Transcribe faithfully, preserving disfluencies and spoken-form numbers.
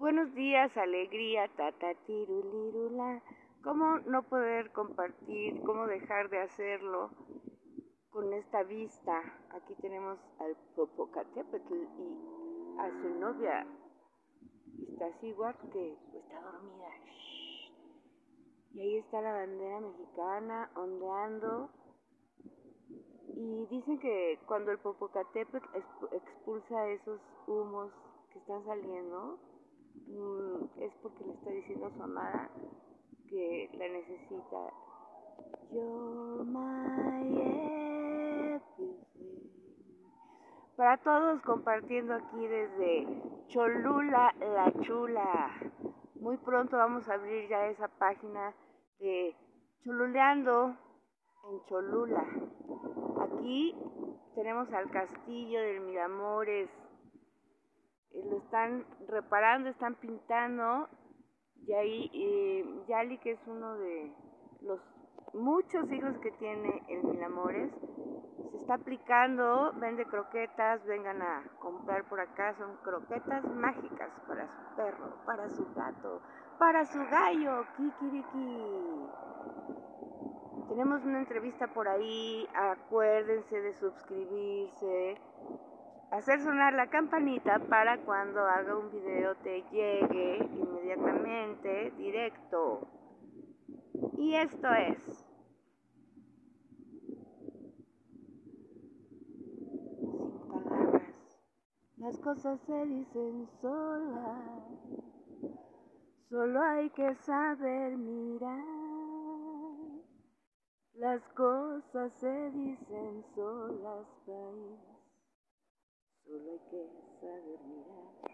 Buenos días, alegría, tatatirulirula. ¿Cómo no poder compartir, cómo dejar de hacerlo con esta vista? Aquí tenemos al Popocatépetl y a su novia Iztaccíhuatl, que está dormida. Y ahí está la bandera mexicana ondeando. Y dicen que cuando el Popocatépetl expulsa esos humos que están saliendo, es porque le está diciendo a su amada que la necesita. You're my everything. Para todos, compartiendo aquí desde Cholula la Chula. Muy pronto vamos a abrir ya esa página de Choluleando en Cholula. Aquí tenemos al castillo del Miramores. Lo están reparando, están pintando. Y ahí eh, Yali, que es uno de los muchos hijos que tiene el Miramores, se está aplicando, vende croquetas, vengan a comprar por acá, son croquetas mágicas para su perro, para su gato, para su gallo, kikiriki. Tenemos una entrevista por ahí, acuérdense de suscribirse, hacer sonar la campanita para cuando haga un video te llegue inmediatamente, directo. Y esto es sin palabras. Las cosas se dicen solas, solo hay que saber mirar. Las cosas se dicen solas, país. Solo hay que saber mirar.